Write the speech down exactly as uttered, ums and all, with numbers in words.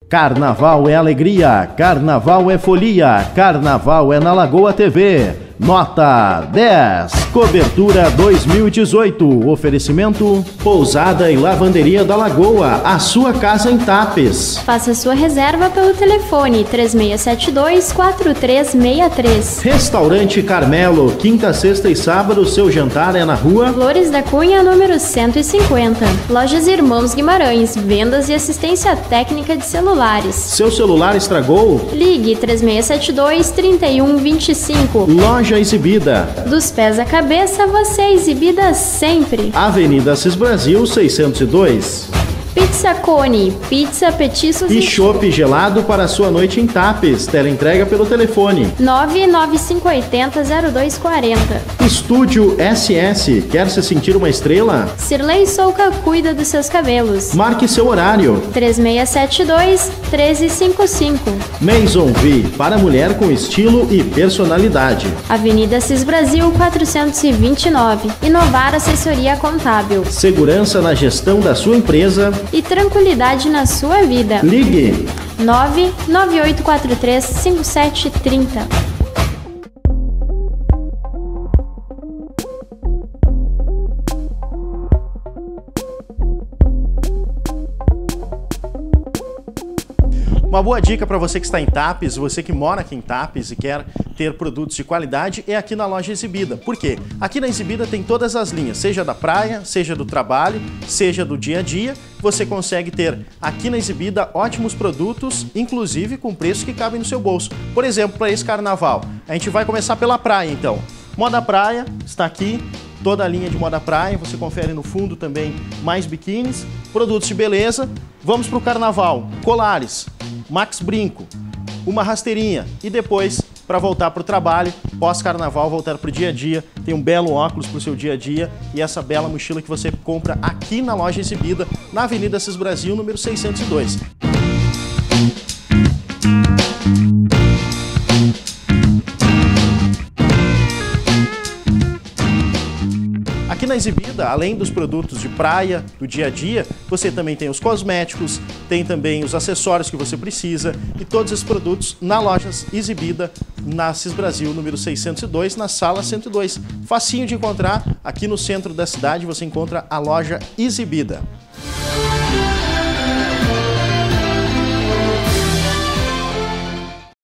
Carnaval é alegria, carnaval é folia, carnaval é na Lagoa T V. Nota dez. Cobertura dois mil e dezoito. Oferecimento Pousada e Lavanderia da Lagoa, a sua casa em Tapes. Faça sua reserva pelo telefone três seis sete dois, quatro três seis três. Restaurante Carmelo, quinta, sexta e sábado, seu jantar é na rua Flores da Cunha, número cento e cinquenta. Lojas Irmãos Guimarães, vendas e assistência técnica de celulares. Seu celular estragou? Ligue três seis sete dois, três um dois cinco. Loja Exibida. Dos pés à cabeça, você é exibida sempre. Avenida Assis Brasil, seiscentos e dois. Pizza Cone, pizza, petiscos e chopp gelado para a sua noite em Tapes. Teleentrega pelo telefone nove nove cinco oito zero, zero dois quatro zero. Estúdio S S. Quer se sentir uma estrela? Sirlei Souca cuida dos seus cabelos. Marque seu horário três seis sete dois, um três cinco cinco. Maison V, para mulher com estilo e personalidade. Avenida Assis Brasil, quatrocentos e vinte e nove. Inovar Assessoria Contábil. Segurança na gestão da sua empresa e tranquilidade na sua vida. Ligue nove nove oito quatro três, cinco sete três zero. Uma boa dica para você que está em Tapes, você que mora aqui em Tapes e quer ter produtos de qualidade, é aqui na Loja Exibida. Por quê? Aqui na Exibida tem todas as linhas, seja da praia, seja do trabalho, seja do dia a dia. Você consegue ter aqui na Exibida ótimos produtos, inclusive com preços que cabem no seu bolso. Por exemplo, para esse carnaval, a gente vai começar pela praia então. Moda praia está aqui. Toda a linha de moda praia, você confere no fundo também mais biquínis, produtos de beleza. Vamos para o carnaval, colares, Max Brinco, uma rasteirinha e depois, para voltar para o trabalho, pós-carnaval, voltar para o dia a dia, tem um belo óculos para o seu dia a dia e essa bela mochila que você compra aqui na Loja Exibida, na Avenida Assis Brasil, número seiscentos e dois. Aqui na Exibida, além dos produtos de praia, do dia a dia, você também tem os cosméticos, tem também os acessórios que você precisa e todos esses produtos na Loja Exibida, na Assis Brasil, número seiscentos e dois, na sala cento e dois. Facinho de encontrar, aqui no centro da cidade você encontra a Loja Exibida.